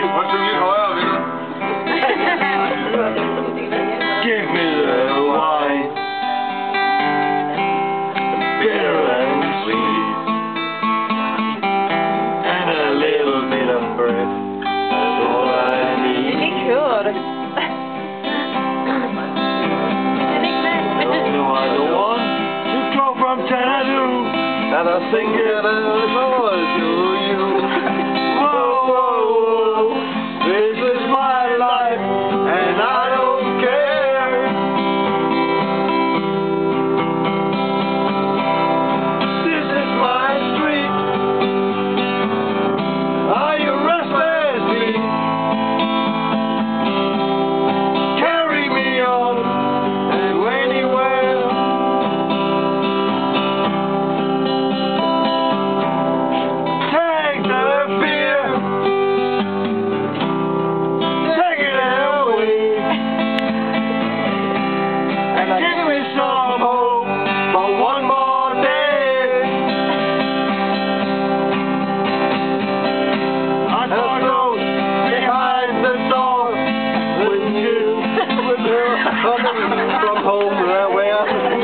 Give me the wine, bitter and sweet, and a little bit of bread. That's all I need. No, I don't want to go from Xanadu, and I think it is all to you. Whoa, whoa, whoa, this is my life, and I don't care. This is my street. Are you restless, me? Carry me on and anywhere. Take the fear, take it away, and give me some hope for one more day. I follow behind the door with you, with her coming from home where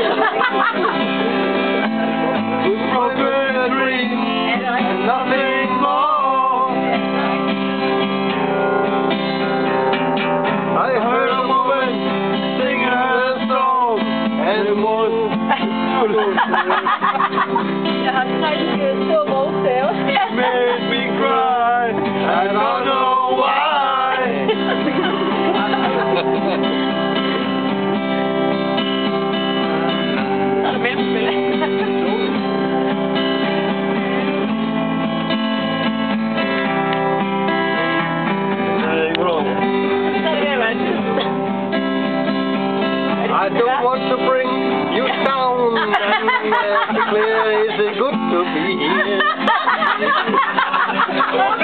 with broken dreams and nothing more. I heard a woman singing her song, and it was made me cry. I don't know why. I don't want to bring you down, and clear is it good to be here.